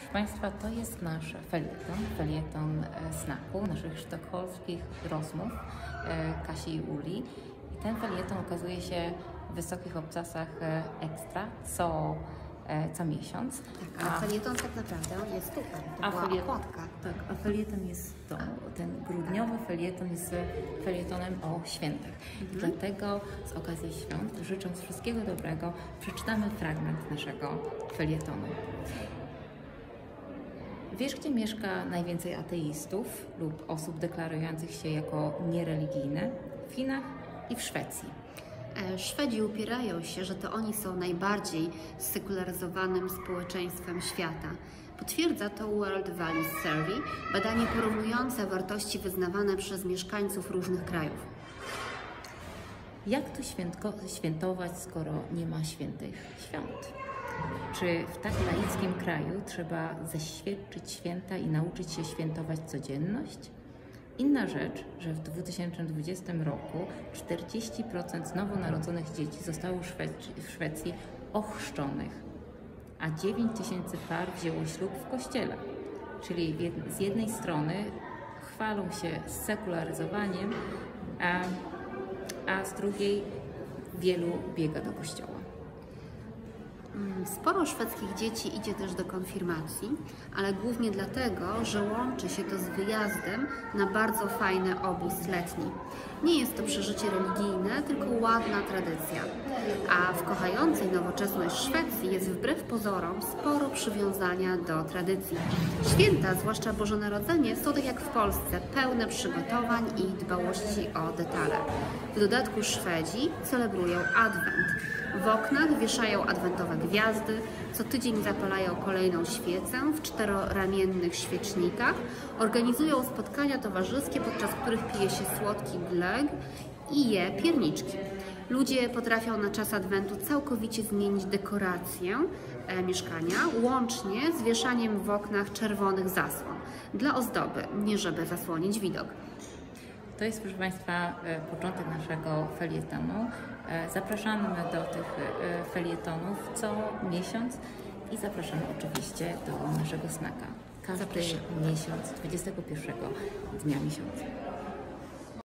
Proszę Państwa, to jest nasz felieton snaku, naszych sztokholmskich rozmów Kasi i Uli. I ten felieton ukazuje się w wysokich obcasach ekstra co miesiąc. Tak, a felieton tak naprawdę jest tutaj, to była okładka. Tak, a felieton jest ten grudniowy felieton jest felietonem o świętach. Dlatego z okazji świąt, życząc wszystkiego dobrego, przeczytamy fragment naszego felietonu. Wiesz, gdzie mieszka najwięcej ateistów lub osób deklarujących się jako niereligijne? W Chinach i w Szwecji. Szwedzi upierają się, że to oni są najbardziej sekularyzowanym społeczeństwem świata. Potwierdza to World Values Survey, badanie porównujące wartości wyznawane przez mieszkańców różnych krajów. Jak tu świętować, skoro nie ma świętych świąt? Czy w tak laickim kraju trzeba zeświadczyć święta i nauczyć się świętować codzienność? Inna rzecz, że w 2020 roku 40% nowonarodzonych dzieci zostało w Szwecji ochrzczonych, a 9 000 par wzięło ślub w kościele. Czyli z jednej strony chwalą się sekularyzowaniem, a z drugiej wielu biega do kościoła. Sporo szwedzkich dzieci idzie też do konfirmacji, ale głównie dlatego, że łączy się to z wyjazdem na bardzo fajny obóz letni. Nie jest to przeżycie religijne, tylko ładna tradycja. A w kochającej nowoczesność Szwecji jest wbrew pozorom sporo przywiązania do tradycji. Święta, zwłaszcza Boże Narodzenie, są tak jak w Polsce, pełne przygotowań i dbałości o detale. W dodatku Szwedzi celebrują Adwent. W oknach wieszają adwentowe gwiazdy, co tydzień zapalają kolejną świecę w czteroramiennych świecznikach, organizują spotkania towarzyskie, podczas których pije się słodki glögg i je pierniczki. Ludzie potrafią na czas adwentu całkowicie zmienić dekorację mieszkania, łącznie z wieszaniem w oknach czerwonych zasłon dla ozdoby, nie żeby zasłonić widok. To jest, proszę Państwa, początek naszego felietonu. Zapraszamy do tych felietonów co miesiąc i zapraszamy oczywiście do naszego snaka. Każdy miesiąc, 21 dnia miesiąca.